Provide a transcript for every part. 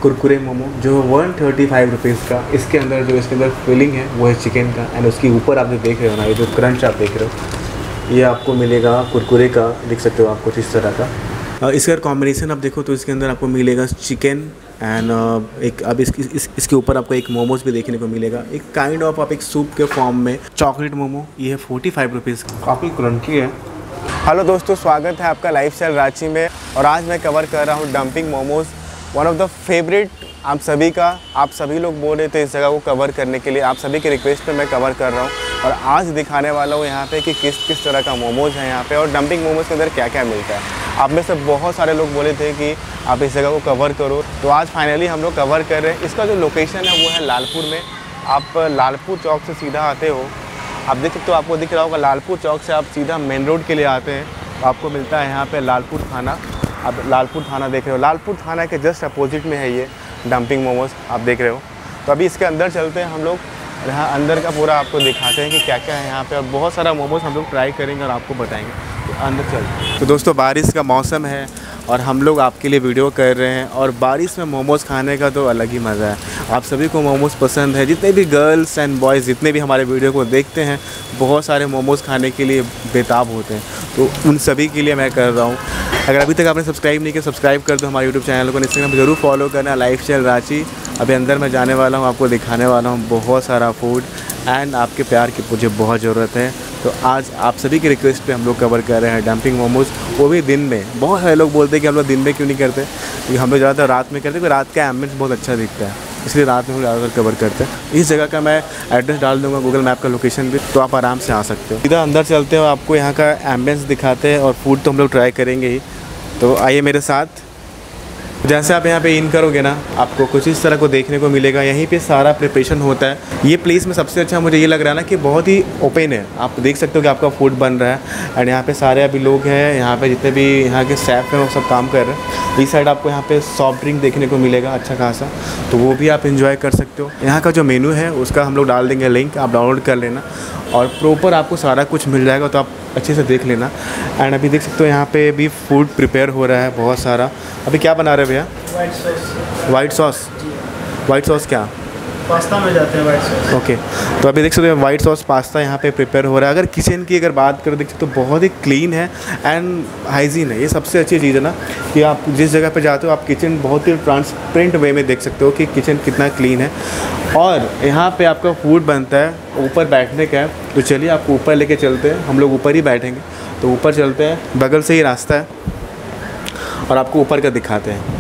कुरकुरे मोमो जो 135 रुपीज़ का। इसके अंदर फिलिंग है वो है चिकन का, एंड उसके ऊपर आप जो देख रहे हो ना, ये जो क्रंच आप देख रहे हो, ये आपको मिलेगा कुरकुरे का। देख सकते हो आप कुछ इस तरह का। इसका कॉम्बिनेशन आप देखो तो इसके अंदर आपको मिलेगा चिकन एंड एक अब इसके ऊपर आपको एक मोमोज भी देखने को मिलेगा, एक काइंड ऑफ आप एक सूप के फॉर्म में चॉकलेट मोमो। ये है 45 रुपीज़, काफ़ी क्रंची है। हेलो दोस्तों, स्वागत है आपका लाइफस्टाइल रांची में। और आज मैं कवर कर रहा हूँ dumpling momos, one of the favourite आप सभी का। आप सभी लोग बोल रहे थे इस जगह को कवर करने के लिए, आप सभी के रिक्वेस्ट पे मैं कवर कर रहा हूँ। और आज दिखाने वाला हूँ यहाँ पे कि किस तरह का मोमोज है यहाँ पे, और डंपिंग मोमोज के अंदर क्या क्या मिलता है। आप में से बहुत सारे लोग बोले थे कि आप इस जगह को कवर करो, तो आज फाइनली हम लोग कवर कर रहे हैं। इसका जो लोकेशन है वो है लालपुर में। आप लालपुर चौक से सीधा आते हो, आप देख सकते हो, आपको दिख रहा होगा लालपुर चौक से आप सीधा मेन रोड के लिए आते हैं तो आपको मिलता है यहाँ पे लालपुर थाना। आप लालपुर थाना देख रहे हो, लालपुर थाना के जस्ट अपोजिट में है ये डंपिंग मोमोज आप देख रहे हो। तो अभी इसके अंदर चलते हैं हम लोग, यहाँ अंदर का पूरा आपको दिखाते हैं कि क्या क्या है यहाँ पे, और बहुत सारा मोमोज हम लोग ट्राई करेंगे और आपको बताएंगे। तो अंदर चलते हैं। तो दोस्तों, बारिश का मौसम है और हम लोग आपके लिए वीडियो कर रहे हैं, और बारिश में मोमोज़ खाने का तो अलग ही मज़ा है। आप सभी को मोमोज़ पसंद है, जितने भी गर्ल्स एंड बॉयज़ जितने भी हमारे वीडियो को देखते हैं, बहुत सारे मोमोज़ खाने के लिए बेताब होते हैं। तो उन सभी के लिए मैं कर रहा हूँ। अगर अभी तक आपने सब्सक्राइब नहीं किया, सब्सक्राइब कर दो हमारे यूट्यूब चैनल को। इंस्टाग्राम पर जरूर फॉलो करना, लाइफस्टाइल रांची। अभी अंदर मैं जाने वाला हूँ, आपको दिखाने वाला हूँ बहुत सारा फूड, एंड आपके प्यार की मुझे बहुत ज़रूरत है। तो आज आप सभी की रिक्वेस्ट पे हम लोग कवर कर रहे हैं डंपिंग मोमोज़, वो भी दिन में। बहुत सारे लोग बोलते हैं कि हम लोग दिन में क्यों नहीं करते, क्योंकि हम लोग ज़्यादातर रात में करते हैं, क्योंकि रात का एम्बियंस बहुत अच्छा दिखता है, इसलिए रात में हम ज़्यादातर कवर करते हैं। इस जगह का मैं एड्रेस डाल दूँगा गूगल मैप का लोकेशन भी, तो आप आराम से आ सकते हो। सीधा अंदर चलते हो, आपको यहाँ का एम्बियंस दिखाते हैं, और फूड तो हम लोग ट्राई करेंगे ही। तो आइए मेरे साथ। जैसे आप यहाँ पे इन करोगे ना, आपको कुछ इस तरह को देखने को मिलेगा। यहीं पे सारा प्रिपरेशन होता है। ये प्लेस में सबसे अच्छा मुझे ये लग रहा है ना कि बहुत ही ओपन है। आप देख सकते हो कि आपका फूड बन रहा है, एंड यहाँ पे सारे अभी लोग हैं, यहाँ पे जितने भी यहाँ के स्टाफ हैं वो सब काम कर रहे हैं। इस साइड आपको यहाँ पे सॉफ्ट ड्रिंक देखने को मिलेगा अच्छा खासा, तो वो भी आप इंजॉय कर सकते हो। यहाँ का जो मेनू है उसका हम लोग डाल देंगे लिंक, आप डाउनलोड कर लेना, और प्रॉपर आपको सारा कुछ मिल जाएगा, तो आप अच्छे से देख लेना। एंड अभी देख सकते हो यहाँ पे भी फूड प्रिपेयर हो रहा है बहुत सारा। अभी क्या बना रहे भैया? White sauce. White sauce? White sauce क्या? पास्ता में जाते हैं वाइट सॉस। ओके, तो अभी देख सकते हो वाइट सॉस पास्ता यहाँ पे प्रिपेयर हो रहा है। अगर किचन की अगर बात करें देख सकते हो, तो बहुत ही क्लीन है एंड हाइजीन है। ये सबसे अच्छी चीज़ है ना, कि आप जिस जगह पे जाते हो आप किचन बहुत ही ट्रांसपेरेंट वे में देख सकते हो कि किचन कितना क्लीन है। और यहाँ पे आपका फूड बनता है, ऊपर बैठने का है, तो चलिए आपको ऊपर लेके चलते हैं। हम लोग ऊपर ही बैठेंगे, तो ऊपर चलते हैं, बगल से ही रास्ता है, और आपको ऊपर का दिखाते हैं।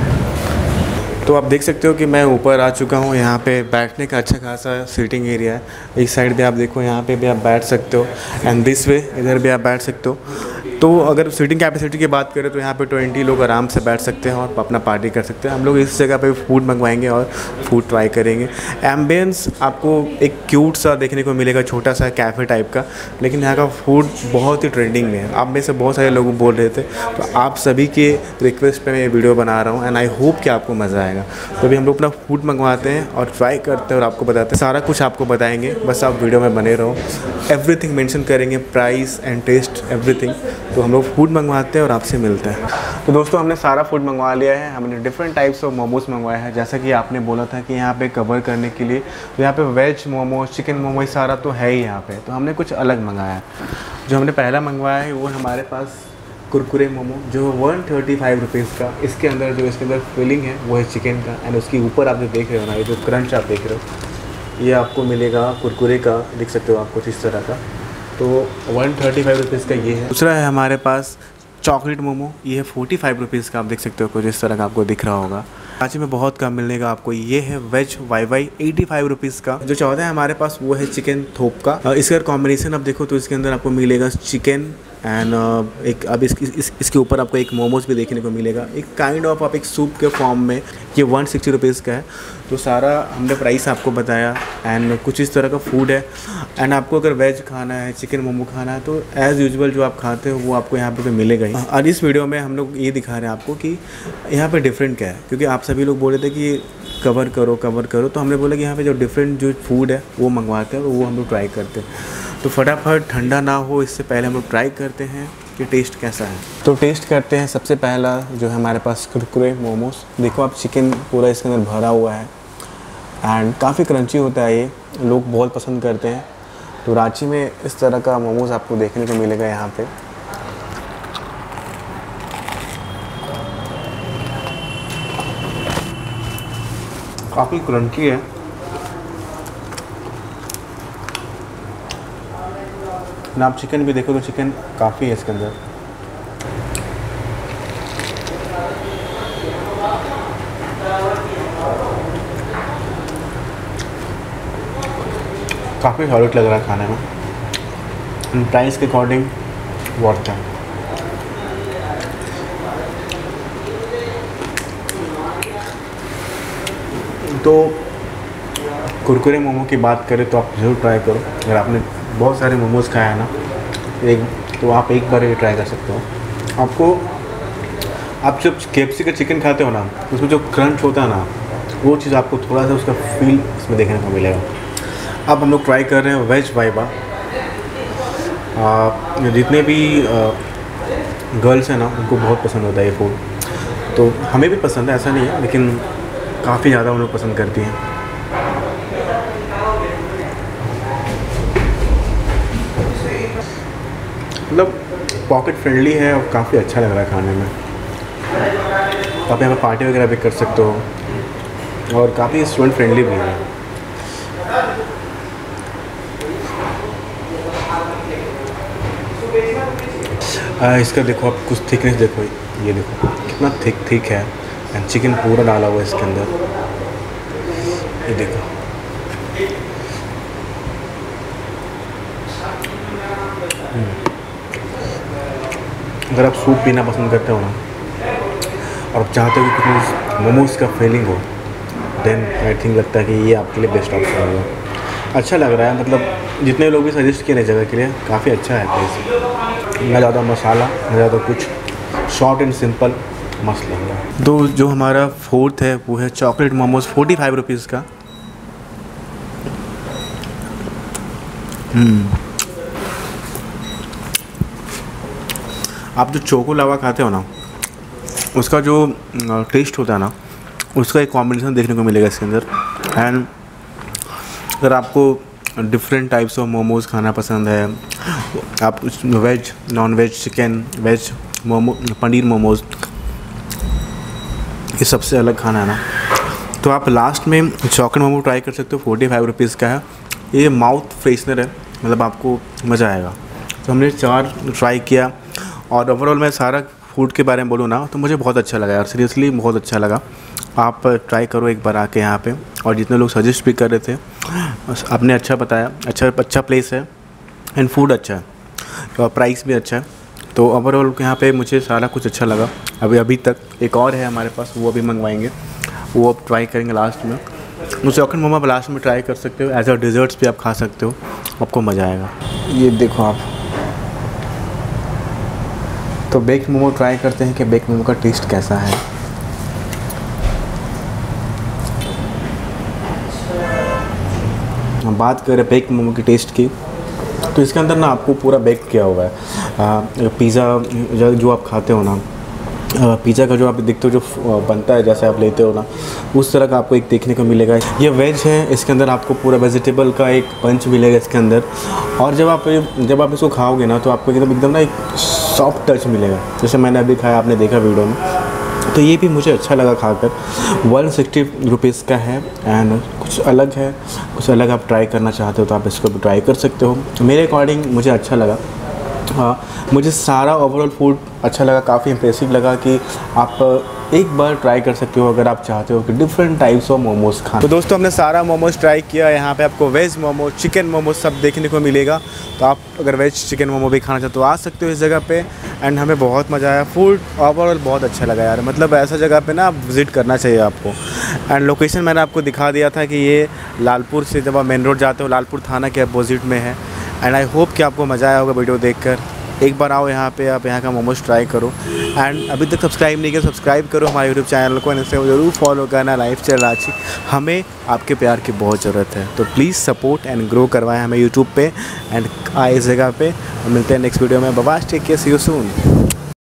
तो आप देख सकते हो कि मैं ऊपर आ चुका हूँ। यहाँ पे बैठने का अच्छा खासा सीटिंग एरिया है। इस साइड भी आप देखो, यहाँ पे भी आप बैठ सकते हो, एंड दिस वे इधर भी आप बैठ सकते हो। तो अगर सीटिंग कैपेसिटी की बात करें तो यहाँ पे 20 लोग आराम से बैठ सकते हैं और अपना पार्टी कर सकते हैं। हम लोग इस जगह पे फूड मंगवाएंगे और फूड ट्राई करेंगे। एम्बियंस आपको एक क्यूट सा देखने को मिलेगा, छोटा सा कैफ़े टाइप का, लेकिन यहाँ का फूड बहुत ही ट्रेंडिंग में है। आप में से बहुत सारे लोग बोल रहे थे, तो आप सभी के रिक्वेस्ट पर मैं ये वीडियो बना रहा हूँ, एंड आई होप कि आपको मज़ा आएगा। तो अभी हम लोग अपना फूड मंगवाते हैं और ट्राई करते हैं, और आपको बताते हैं, सारा कुछ आपको बताएंगे, बस आप वीडियो में बने रहो। एवरीथिंग मेंशन करेंगे, प्राइस एंड टेस्ट एवरीथिंग। तो हम लोग फूड मंगवाते हैं और आपसे मिलते हैं। तो दोस्तों, हमने सारा फूड मंगवा लिया है। हमने डिफरेंट टाइप्स ऑफ मोमोज मंगवाए हैं, जैसा कि आपने बोला था कि यहाँ पे कवर करने के लिए। तो यहाँ पे वेज मोमोज, चिकन मोमोज सारा तो है ही यहाँ पे। तो हमने कुछ अलग मंगाया है। जो हमने पहला मंगवाया है वो हमारे पास कुरकुरे मोमो जो 135 रुपीज़ का। इसके अंदर फिलिंग है वो है चिकन का, एंड उसके ऊपर आप जो देख रहे हो ना, ये जो क्रंच आप देख रहे हो, ये आपको मिलेगा कुरकुरे का। देख सकते हो आप कुछ इस तरह का। तो 135 रुपीज़ का ये है। दूसरा है हमारे पास चॉकलेट मोमो, ये है 45 रुपीज़ का। आप देख सकते हो कुछ इस तरह का, आपको दिख रहा होगा। रांची में बहुत कम मिलने का आपको। ये है वेज वाई 85 रुपीज़ का। जो चौथा है हमारे पास वो है चिकन थोप का। इसका कॉम्बिनेशन आप देखो तो इसके अंदर आपको मिलेगा चिकन एंड एक अब इसके ऊपर आपको एक मोमोज भी देखने को मिलेगा, एक काइंड ऑफ आप एक सूप के फॉर्म में। ये 160 रुपीज़ का है। तो सारा हमने प्राइस आपको बताया, एंड कुछ इस तरह का फूड है। एंड आपको अगर वेज खाना है, चिकन मोमो खाना है, तो एज़ यूजुअल जो आप खाते हो वो आपको यहाँ पे मिलेगा ही। और इस वीडियो में हम लोग ये दिखा रहे हैं आपको कि यहाँ पे डिफरेंट क्या है, क्योंकि आप सभी लोग बोल रहे थे कि कवर करो, तो हमने बोला कि यहाँ पे जो डिफरेंट जो फूड है वो मंगवाते हैं और वो हम लोग ट्राई करते हैं। तो फटाफट ठंडा ना हो इससे पहले हम लोग ट्राई करते हैं, कि टेस्ट कैसा है। तो टेस्ट करते हैं। सबसे पहला जो है हमारे पास कुरकुरे मोमोज। देखो आप, चिकन पूरा इसके अंदर भरा हुआ है एंड काफ़ी क्रंची होता है, ये लोग बहुत पसंद करते हैं। तो रांची में इस तरह का मोमोज आपको देखने को मिलेगा यहाँ पे। काफ़ी क्रंची है। ना आप चिकन भी देखो तो चिकन काफ़ी है इसके अंदर। काफ़ी सॉलिड लग रहा है खाने में। प्राइस के अकॉर्डिंग वर्थ है। तो कुरकुरे मोमो की बात करें तो आप ज़रूर ट्राई करो। अगर आपने बहुत सारे मोमोज़ खाया है ना तो आप एक बार ये ट्राई कर सकते हो। आप जब KFC का चिकन खाते हो ना, उसमें जो क्रंच होता है ना, वो चीज़ आपको थोड़ा सा उसका फील इसमें देखने को मिलेगा। अब हम लोग ट्राई कर रहे हैं वेज वाइबा। जितने भी गर्ल्स हैं ना, उनको बहुत पसंद होता है ये फूड। तो हमें भी पसंद है, ऐसा नहीं है, लेकिन काफ़ी ज़्यादा हम लोग पसंद करती हैं। मतलब पॉकेट फ्रेंडली है और काफ़ी अच्छा लग रहा है खाने में। आप यहाँ पर पार्टी वगैरह भी कर सकते हो और काफ़ी स्टूडेंट फ्रेंडली भी है। इसका देखो आप, कुछ थिकनेस देखो, ये देखो कितना थिक है एंड चिकन पूरा डाला हुआ है इसके अंदर। ये देखो, अगर आप सूप पीना पसंद करते हो ना और आप चाहते हो कि कुछ मोमोज़ का फीलिंग हो, देन आई थिंक लगता है कि ये आपके लिए बेस्ट ऑप्शन होगा। अच्छा लग रहा है, मतलब जितने लोग भी सजेस्ट किए ना जगह के लिए, काफ़ी अच्छा है प्लेस। ना ज़्यादा मसाला ना ज़्यादा कुछ, शॉर्ट एंड सिंपल, मस्त लग रहा है। तो जो हमारा फोर्थ है वो है चॉकलेट मोमोज़, 45 रुपीज़ का। आप जो चोको लावा खाते हो ना, उसका जो टेस्ट होता है ना, उसका एक कॉम्बिनेशन देखने को मिलेगा इसके अंदर। एंड अगर आपको डिफरेंट टाइप्स ऑफ मोमोज़ खाना पसंद है, आप veg, non veg, chicken, veg momo, paneer momos, ये सबसे अलग खाना है ना, तो आप लास्ट में चॉकलेट मोमो ट्राई कर सकते हो। 45 रुपीज़ का है। ये माउथ फ्रेशनर है, मतलब आपको मज़ा आएगा। तो हमने 4 ट्राई किया और ओवरऑल मैं सारा फूड के बारे में बोलूँ ना, तो मुझे बहुत अच्छा लगा यार, सीरियसली बहुत अच्छा लगा। आप ट्राई करो एक बार आके यहाँ पे। और जितने लोग सजेस्ट भी कर रहे थे, आपने अच्छा बताया, अच्छा प्लेस है एंड फूड अच्छा है और प्राइस भी अच्छा है। तो ओवरऑल यहाँ पे मुझे सारा कुछ अच्छा लगा। अभी तक एक और है हमारे पास, वो अभी मंगवाएंगे, वो अब ट्राई करेंगे लास्ट में। तो चॉकलेट मोमो आप लास्ट में ट्राई कर सकते हो, एज अ डिज़र्ट्स भी आप खा सकते हो, आपको मज़ा आएगा। ये देखो आप, तो बेक मोमो ट्राई करते हैं कि बेक मोमो का टेस्ट कैसा है। हम बात करें बेक मोमो की टेस्ट की, तो इसके अंदर ना आपको पूरा बेक किया हुआ है। पिज़्ज़ा जो आप खाते हो ना, पिज़्ज़ा का जो आप देखते हो जो बनता है, जैसे आप लेते हो ना, उस तरह का आपको एक देखने को मिलेगा। ये वेज है, इसके अंदर आपको पूरा वेजिटेबल का एक पंच मिलेगा इसके अंदर। और जब आप इसको खाओगे ना, तो आपको एकदम ना एक सॉफ्ट टच मिलेगा, जैसे मैंने अभी खाया, आपने देखा वीडियो में। तो ये भी मुझे अच्छा लगा खाकर। 160 रुपीज़ का है एंड कुछ अलग आप ट्राई करना चाहते हो तो आप इसको भी ट्राई कर सकते हो। मेरे अकॉर्डिंग मुझे अच्छा लगा। मुझे सारा ओवरऑल फूड अच्छा लगा, काफ़ी इंप्रेसिव लगा कि आप एक बार ट्राई कर सकते हो अगर आप चाहते हो कि डिफरेंट टाइप्स ऑफ मोमोज़ खाना। तो दोस्तों, हमने सारा मोमोज़ ट्राई किया। यहाँ पे आपको वेज मोमो, चिकन मोमो सब देखने को मिलेगा। तो आप अगर वेज चिकन मोमो भी खाना चाहते हो, आ सकते हो इस जगह पे। एंड हमें बहुत मज़ा आया, फूड ओवरऑल बहुत अच्छा लगा यार। मतलब ऐसा जगह पे ना विज़िट करना चाहिए आपको। एंड लोकेशन मैंने आपको दिखा दिया था कि ये लालपुर से जब आप मेन रोड जाते हो, लालपुर थाना के अपोजिट में है। एंड आई होप कि आपको मज़ा आया होगा वीडियो देखकर। एक बार आओ यहाँ पे, आप यहाँ का मोमोज ट्राई करो। एंड अभी तक सब्सक्राइब नहीं किया, सब्सक्राइब करो हमारे यूट्यूब चैनल को, एंड इसे ज़रूर फॉलो करना, लाइफस्टाइल रांची। हमें आपके प्यार की बहुत ज़रूरत है, तो प्लीज़ सपोर्ट एंड ग्रो करवाएं हमें यूट्यूब पे एंड इस जगह पे। मिलते हैं नेक्स्ट वीडियो में। Bye, take care, see you soon.